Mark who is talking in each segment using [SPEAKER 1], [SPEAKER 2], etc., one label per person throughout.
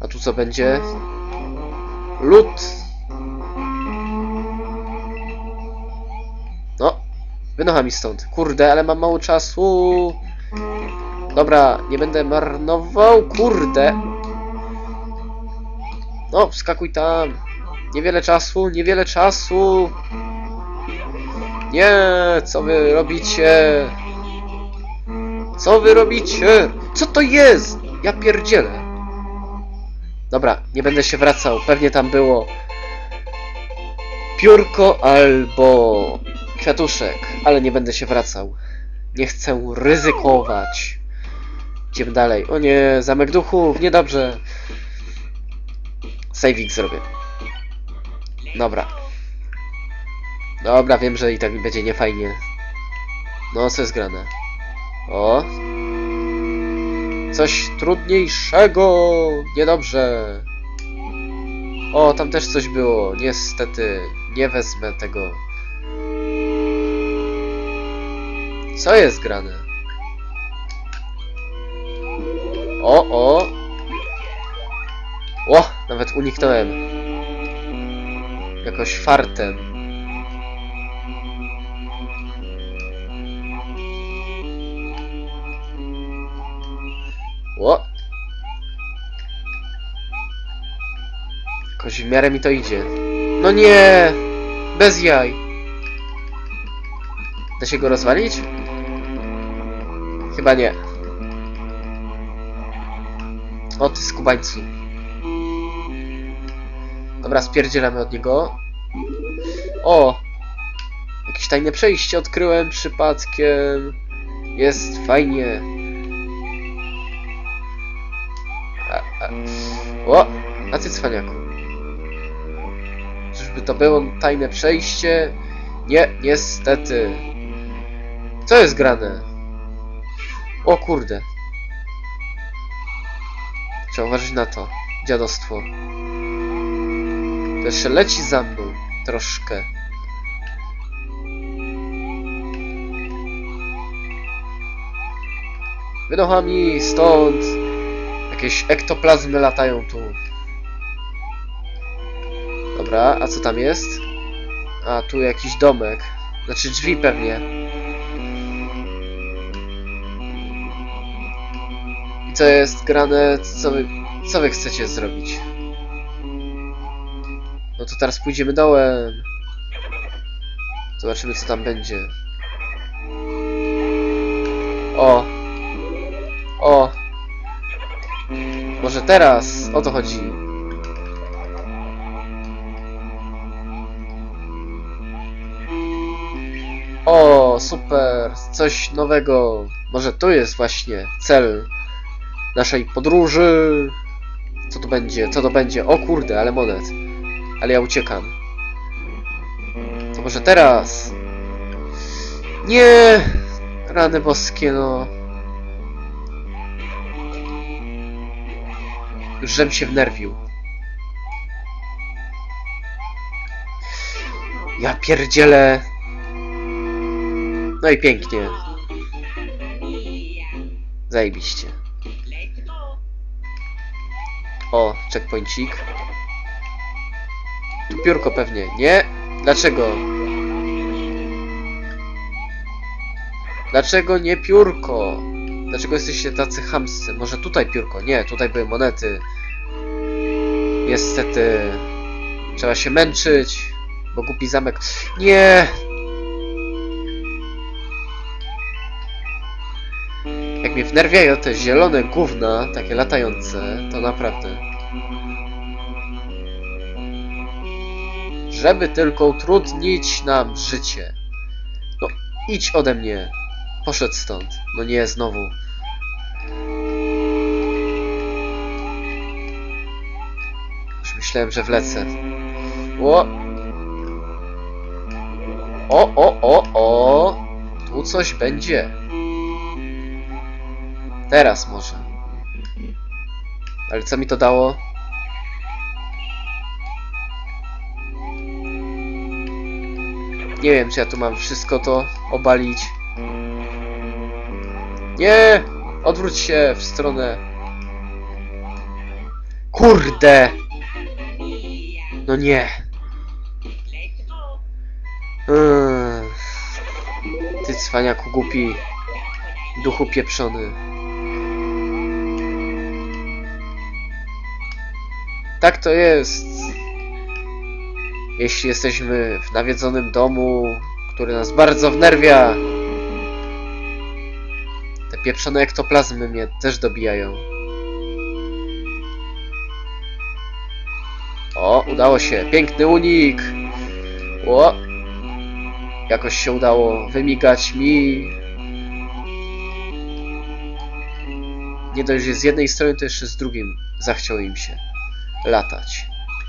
[SPEAKER 1] A tu co będzie? Lód. No, wynocha mi stąd. Kurde, ale mam mało czasu. Dobra, nie będę marnował. Kurde. No, wskakuj tam. Niewiele czasu, niewiele czasu. Nie, co wy robicie? Co wy robicie? Co to jest? Ja pierdzielę. Dobra, nie będę się wracał. Pewnie tam było piórko albo kwiatuszek, ale nie będę się wracał. Nie chcę ryzykować. Idziemy dalej. O nie, zamek duchów, niedobrze. Saving zrobię. Dobra. Dobra, wiem, że i tak mi będzie niefajnie. No, co jest grane? O. Coś trudniejszego. Niedobrze. O, tam też coś było. Niestety, nie wezmę tego. Co jest grane? O! O, nawet uniknąłem. Jakoś fartem. O! Jakoś w miarę mi to idzie. No nie! Bez jaj. Da się go rozwalić? Chyba nie. O ty skubańcu. Dobra, spierdzielamy od niego. O! Jakieś tajne przejście odkryłem przypadkiem. Jest fajnie. O! A ty cwaniaku. Czyżby to było tajne przejście? Nie, niestety. Co jest grane? O kurde. Trzeba uważać na to. Dziadostwo. To jeszcze leci za mną. Troszkę. Wynocha mi stąd. Jakieś ektoplazmy latają tu. Dobra, a co tam jest? A, tu jakiś domek. Znaczy drzwi pewnie. I co jest grane? Co wy chcecie zrobić? No to teraz pójdziemy dołem. Zobaczymy, co tam będzie. O! O! Może teraz o to chodzi. O, super! Coś nowego. Może tu jest właśnie cel naszej podróży. Co to będzie? Co to będzie? O kurde, ale monet. Ale ja uciekam. To może teraz? Nie! Rany boskie, no. Już żem się wnerwił. Ja pierdzielę. No i pięknie. Zajebiście. O, checkpointik. Tu piórko pewnie. Nie? Dlaczego? Dlaczego nie piórko? Dlaczego jesteście tacy chamscy? Może tutaj piórko? Nie, tutaj były monety. Niestety. Trzeba się męczyć. Bo głupi zamek... Nie! Jak mnie wnerwiają te zielone gówna, takie latające, to naprawdę. Żeby tylko utrudnić nam życie. No, idź ode mnie. Poszedł stąd. No nie, znowu. Już myślałem, że wlecę. O! O! Tu coś będzie. Teraz może. Ale co mi to dało? Nie wiem, czy ja tu mam wszystko to obalić. Nie! Odwróć się w stronę... Kurde! No nie. Ty cwaniaku głupi. Duchu pieprzony. Tak to jest. Jeśli jesteśmy w nawiedzonym domu, który nas bardzo wnerwia. Te pieprzone ektoplazmy mnie też dobijają. O, udało się. Piękny unik. O, jakoś się udało wymigać mi. Nie dość, że z jednej strony, to jeszcze z drugim zachciało im się latać.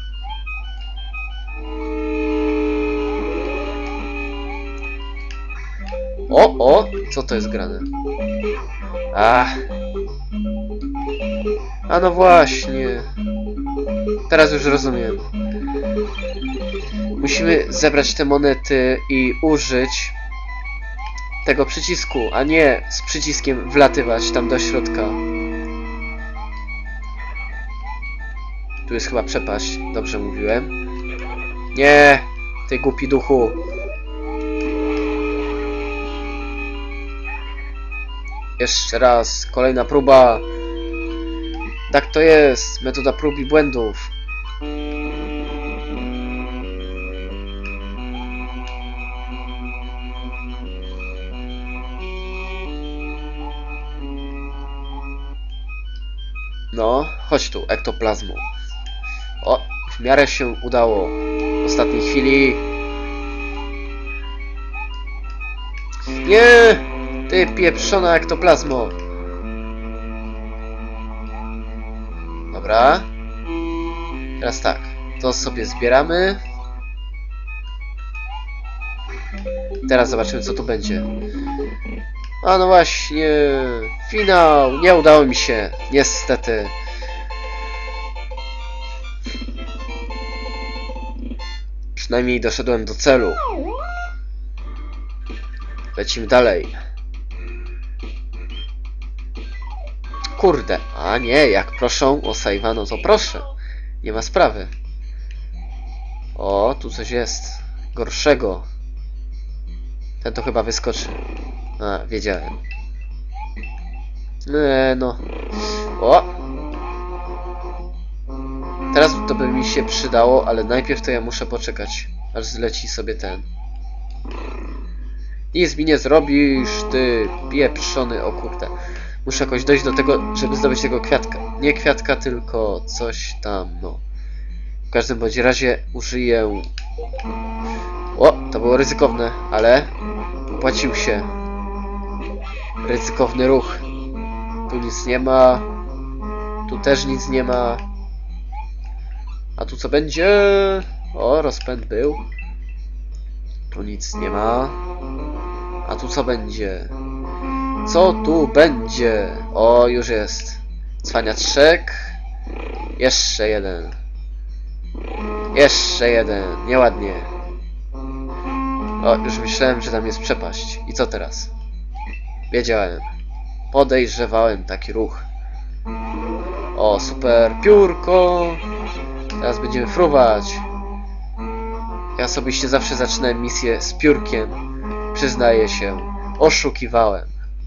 [SPEAKER 1] O, co to jest grane? A no właśnie. Teraz już rozumiem. Musimy zebrać te monety i użyć tego przycisku, a nie z przyciskiem wlatywać tam do środka. Tu jest chyba przepaść, dobrze mówiłem. Nie, ty głupi duchu. Jeszcze raz, kolejna próba. Tak to jest, metoda prób i błędów. No, chodź tu, ektoplazmu. O, w miarę się udało. W ostatniej chwili. Nie! Ty pieprzona ektoplazmo. Dobra. Teraz tak. To sobie zbieramy. Teraz zobaczymy, co tu będzie. A no właśnie. Finał. Nie udało mi się. Niestety. Przynajmniej doszedłem do celu. Lecimy dalej. Kurde. A nie, jak proszą o save'a, no to proszę. Nie ma sprawy. O, tu coś jest. Gorszego. Ten to chyba wyskoczy. A, wiedziałem. No. O! Teraz to by mi się przydało, ale najpierw to ja muszę poczekać, aż zleci sobie ten. Nic mi nie zrobisz, ty pieprzony, o kurde. Muszę jakoś dojść do tego, żeby zdobyć tego kwiatka. Nie kwiatka, tylko coś tam, no. W każdym bądź razie użyję... O, to było ryzykowne, ale opłacił się. Ryzykowny ruch. Tu nic nie ma. Tu też nic nie ma. A tu co będzie? O, rozpęd był. Tu nic nie ma. A tu co będzie? Co tu będzie? O, już jest. Cwaniaczek. Jeszcze jeden. Jeszcze jeden. Nieładnie. O, już myślałem, że tam jest przepaść. I co teraz? Wiedziałem. Podejrzewałem taki ruch. O, super. Piórko. Teraz będziemy fruwać. Ja osobiście zawsze zaczynałem misję z piórkiem. Przyznaję się. Oszukiwałem.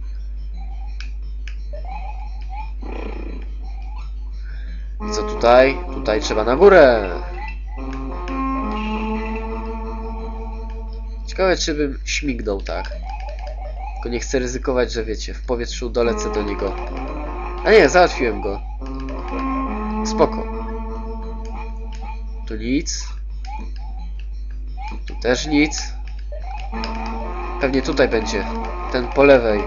[SPEAKER 1] I co tutaj? Tutaj trzeba na górę. Ciekawe, czy bym śmignął tak. Tylko nie chcę ryzykować, że wiecie, w powietrzu dolecę do niego. A nie, załatwiłem go. Spoko. Tu nic. Tu też nic. Pewnie tutaj będzie. Ten po lewej.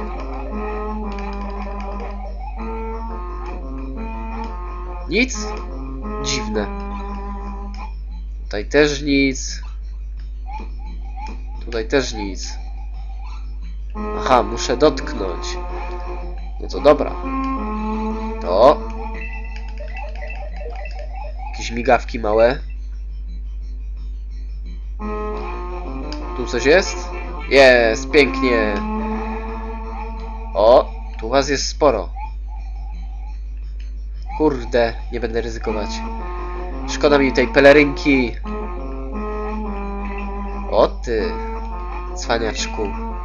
[SPEAKER 1] Nic? Dziwne. Tutaj też nic. Tutaj też nic. Aha, muszę dotknąć. No to dobra. To. Jakieś migawki małe. Tu coś jest? Jest, pięknie. O, tu was jest sporo. Kurde, nie będę ryzykować. Szkoda mi tej pelerynki. O ty, cwaniaczku.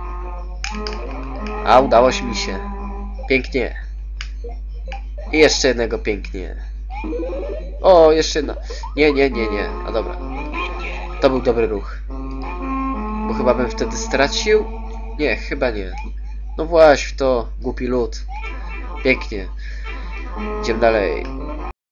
[SPEAKER 1] A, udało mi się. Pięknie. I jeszcze jednego pięknie. O, jeszcze jedna. Nie. A dobra. To był dobry ruch. Bo chyba bym wtedy stracił? Nie, chyba nie. No właśnie, to głupi lud. Pięknie. Idziemy dalej.